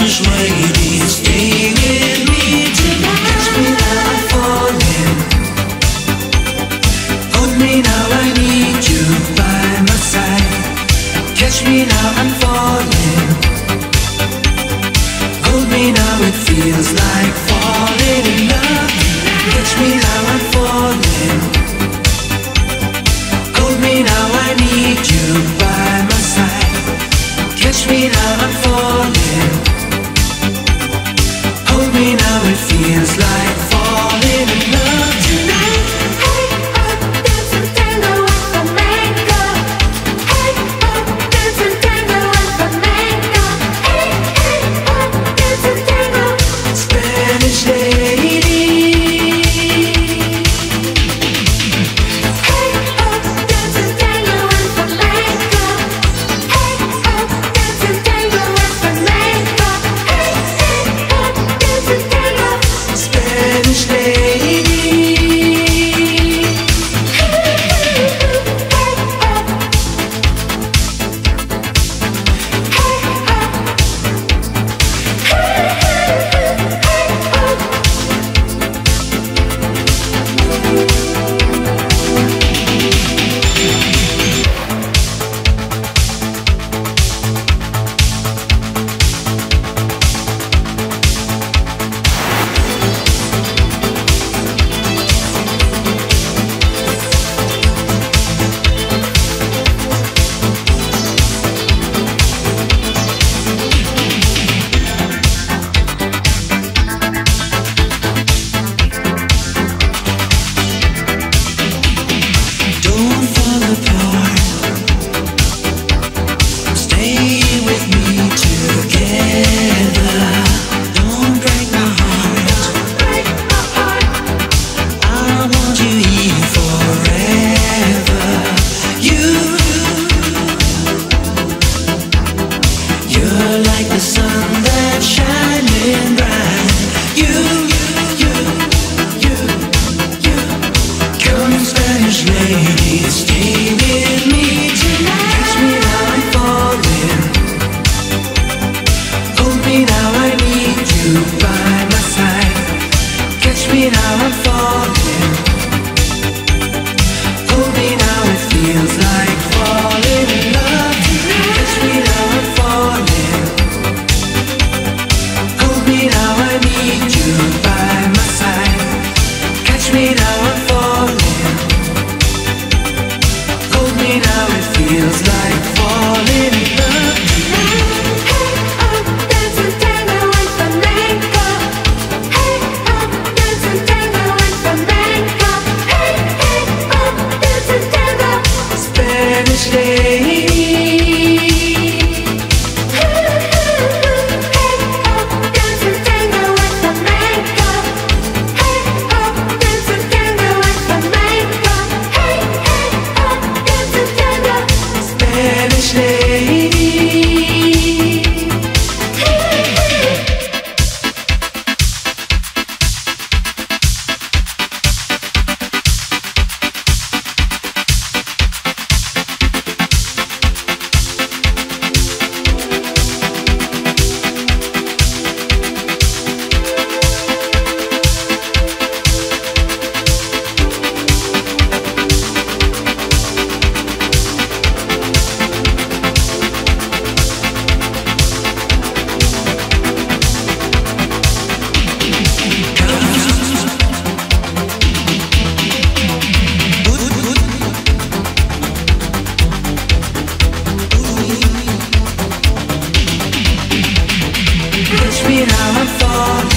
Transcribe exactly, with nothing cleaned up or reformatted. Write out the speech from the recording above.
Spanish lady, stay with me tonight. Catch me now, I'm falling. Hold me now, I need you by my side. Catch me now, I'm falling. Hold me now, it feels like falling in love. Catch me now, I'm falling. Hold me now, I need you by my side. Catch me now, I'm falling. Hold me now, it feels like falling in love tonight. Hey, up, dance and tango with flamenco. Hey, up, dance and tango with flamenco. Hey, hey, up, dance and tango. Spanish lady. Hey, up, dance and tango with flamenco. Hey, up, dance and tango with flamenco. Hey, hey, up, dance and tango. Spanish lady. Don't fall apart. Stay with me together. Don't break my heart. I want you here forever. You, you're like the sun that's shining bright. You, you, you, you. Come, Spanish lady, stay with me tonight. Catch me now, I'm falling. Hold me now, I need you by my side. Catch me now, I'm falling. Hold me now, it feels like falling in love. Catch me now, I'm falling. Hold me now, I need you by my side. Catch me now, I'm falling. Hold me now, it feels like falling in love. Hey, up, dance and tango with flamenco. Hey, up, dance and tango with flamenco. Hey, hey, up, dance and tango. Spanish lady. Hey, up, dance and tango with flamenco. Hey, up, dance and tango with flamenco. Hey, hey, up, dance and tango. Spanish lady. Catch me now, I'm falling.